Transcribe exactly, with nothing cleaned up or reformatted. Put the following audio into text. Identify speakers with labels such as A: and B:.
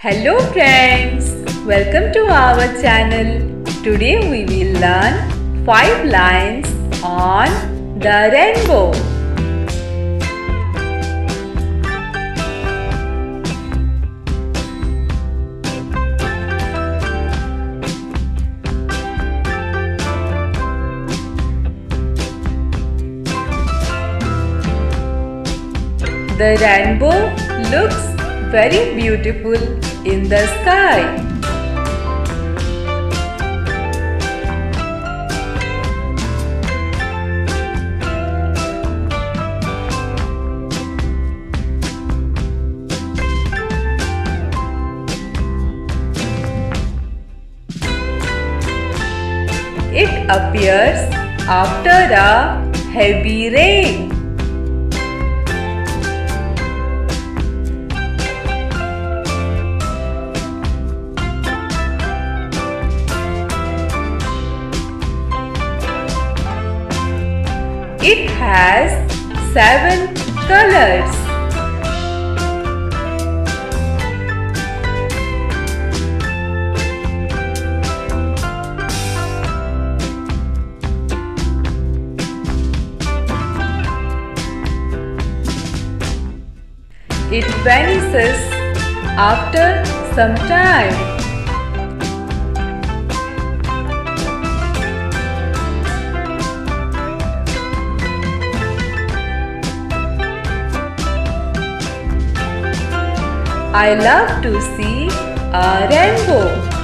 A: Hello friends, welcome to our channel. Today we will learn five lines on the rainbow. The rainbow looks very beautiful in the sky. It appears after a heavy rain. It has seven colors. It vanishes after some time. I love to see a rainbow.